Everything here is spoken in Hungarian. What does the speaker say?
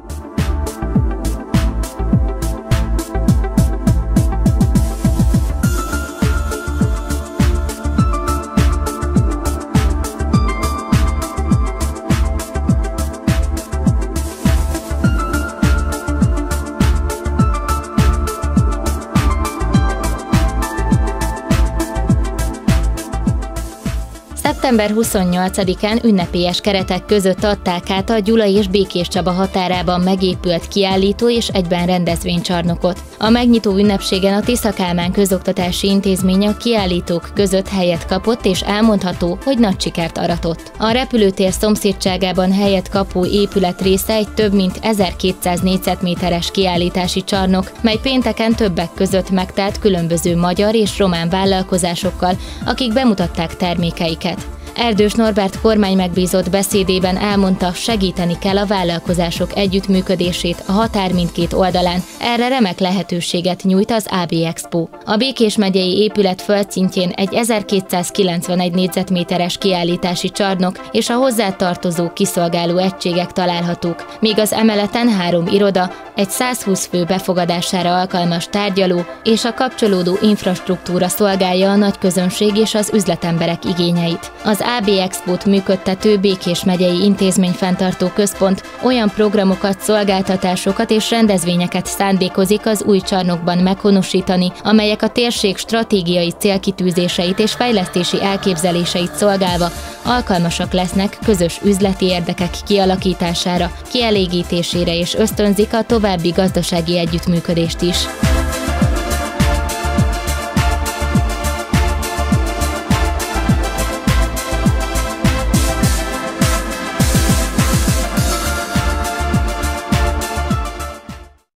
Szeptember 28-án ünnepélyes keretek között adták át a Gyula és Békéscsaba határában megépült kiállító és egyben rendezvénycsarnokot. A megnyitó ünnepségen a Tisza Kálmán Közoktatási Intézmény a kiállítók között helyet kapott, és elmondható, hogy nagy sikert aratott. A repülőtér szomszédságában helyet kapó épület része egy több mint 1200 négyzetméteres kiállítási csarnok, mely pénteken többek között megtelt különböző magyar és román vállalkozásokkal, akik bemutatták termékeiket. Erdős Norbert kormánymegbízott beszédében elmondta, segíteni kell a vállalkozások együttműködését a határ mindkét oldalán. Erre remek lehetőséget nyújt az AB Expo. A Békés megyei épület földszintjén egy 1291 négyzetméteres kiállítási csarnok és a hozzátartozó kiszolgáló egységek találhatók, míg az emeleten 3 iroda, egy 120 fő befogadására alkalmas tárgyaló és a kapcsolódó infrastruktúra szolgálja a nagyközönség és az üzletemberek igényeit. Az AB Expót működtető Békés megyei intézményfenntartó központ olyan programokat, szolgáltatásokat és rendezvényeket szándékozik az új csarnokban meghonosítani, amelyek a térség stratégiai célkitűzéseit és fejlesztési elképzeléseit szolgálva alkalmasak lesznek közös üzleti érdekek kialakítására, kielégítésére és ösztönzik a további gazdasági együttműködést is.